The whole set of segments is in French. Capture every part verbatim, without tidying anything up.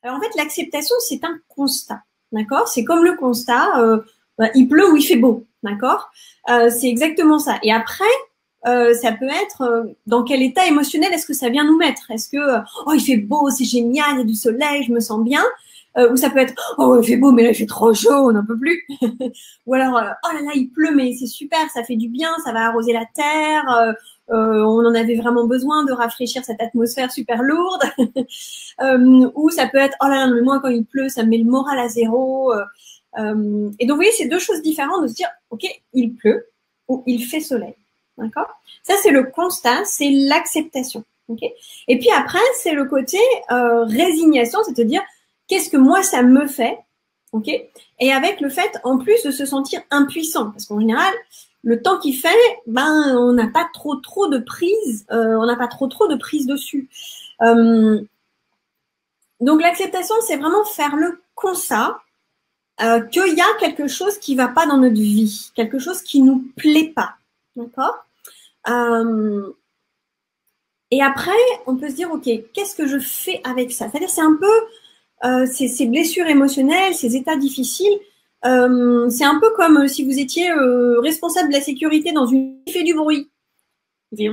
Alors en fait, l'acceptation, c'est un constat, d'accord? C'est comme le constat, euh, bah, il pleut ou il fait beau, d'accord? euh, C'est exactement ça. Et après, euh, ça peut être euh, dans quel état émotionnel est-ce que ça vient nous mettre? Est-ce que euh, oh il fait beau, c'est génial, il y a du soleil, je me sens bien, euh, ou ça peut être oh il fait beau mais là il fait trop chaud, on n'en peut plus. Ou alors euh, oh là là il pleut mais c'est super, ça fait du bien, ça va arroser la terre. Euh, euh, on en avait vraiment besoin de rafraîchir cette atmosphère super lourde. euh, ou ça peut être oh là là mais moi quand il pleut ça me met le moral à zéro. Euh, euh, et donc vous voyez c'est deux choses différentes de se dire ok il pleut ou il fait soleil. D'accord? Ça, c'est le constat, c'est l'acceptation. Okay? Et puis après, c'est le côté euh, résignation, c'est-à-dire qu'est-ce que moi, ça me fait? Okay? Et avec le fait, en plus, de se sentir impuissant. Parce qu'en général, le temps qu'il fait, ben, on n'a pas trop, trop de prise, euh, on n'a pas trop, trop de prise dessus. Euh, donc, l'acceptation, c'est vraiment faire le constat euh, qu'il y a quelque chose qui ne va pas dans notre vie, quelque chose qui ne nous plaît pas. D'accord? Euh, et après, on peut se dire, ok, qu'est-ce que je fais avec ça? C'est-à-dire, c'est un peu euh, ces, ces blessures émotionnelles, ces états difficiles. Euh, c'est un peu comme euh, si vous étiez euh, responsable de la sécurité dans une qui fait du bruit. C'est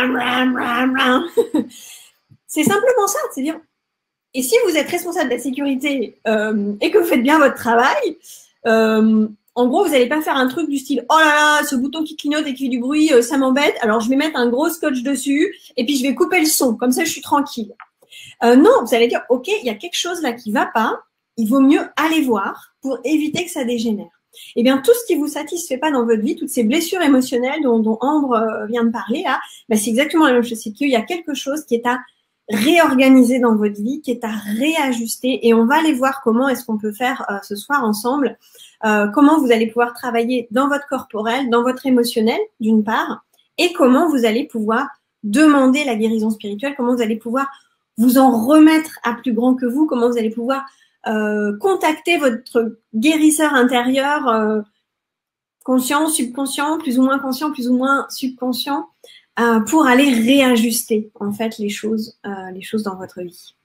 simplement ça, c'est-à-dire. Et si vous êtes responsable de la sécurité euh, et que vous faites bien votre travail, euh, en gros, vous n'allez pas faire un truc du style « Oh là là, ce bouton qui clignote et qui fait du bruit, euh, ça m'embête. Alors, je vais mettre un gros scotch dessus et puis je vais couper le son. Comme ça, je suis tranquille. Euh, » Non, vous allez dire « Ok, il y a quelque chose là qui ne va pas. Il vaut mieux aller voir pour éviter que ça dégénère. » Eh bien, tout ce qui ne vous satisfait pas dans votre vie, toutes ces blessures émotionnelles dont, dont Ambre euh, vient de parler là, ben, c'est exactement la même chose. C'est qu'il y a quelque chose qui est à réorganiser dans votre vie, qui est à réajuster. Et on va aller voir comment est-ce qu'on peut faire euh, ce soir ensemble. Euh, comment vous allez pouvoir travailler dans votre corporel, dans votre émotionnel, d'une part, et comment vous allez pouvoir demander la guérison spirituelle, comment vous allez pouvoir vous en remettre à plus grand que vous, comment vous allez pouvoir euh, contacter votre guérisseur intérieur, euh, conscient, subconscient, plus ou moins conscient, plus ou moins subconscient, euh, pour aller réajuster en fait les choses, euh, les choses dans votre vie.